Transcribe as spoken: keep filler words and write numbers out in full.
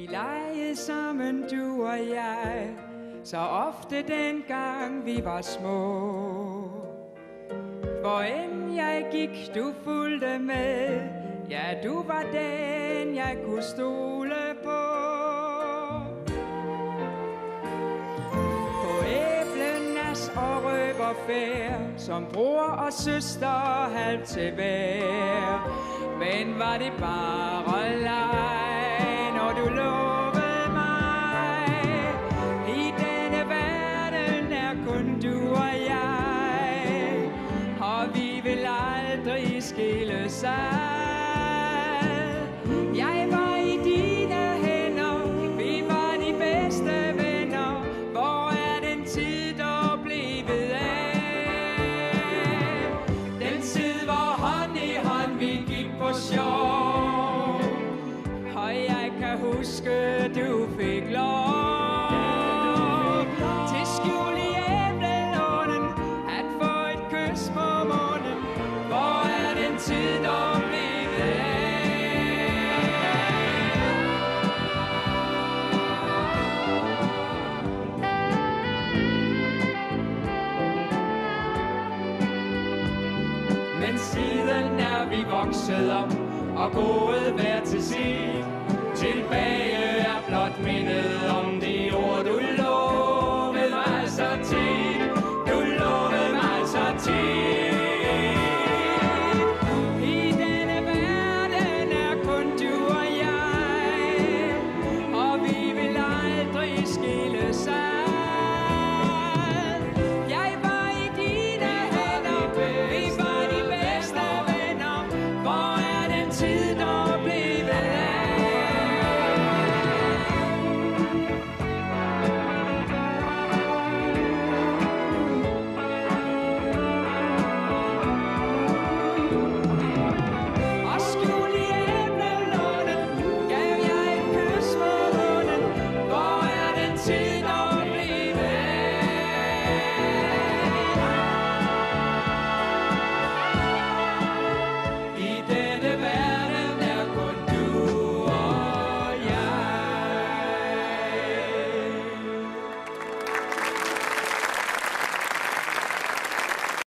Vi legede sammen, du og jeg, så ofte dengang vi var små. Hvor end jeg gik, du fulgte med. Ja, du var den, jeg kunne stole på. På æblenas og røverfærd, som bror og søster halvt til hver. Men var det bare leg, når du lovede mig? I denne verden er kun du og jeg, og vi vil aldrig skilles ad. Jeg var i dine hænder, vi var de bedste venner. Hvor er den tid dog blevet af? Den tid, hvor hånd i hånd vi gik på sjov, og jeg kan huske, du fik lov til skjul i æblelånen, at få et kys på munden. Hvor er den tid dog blevet af? Men siden er vi vokset op og gået hver til sit. Tilbage er blot mindet om de ord, du lovede mig så tit. Du lovede mig så tit. I denne verden er kun du og jeg, og vi vil aldrig skilles ad. Jeg var i dine hænder, vi var de bedste venner. Hvor er den tid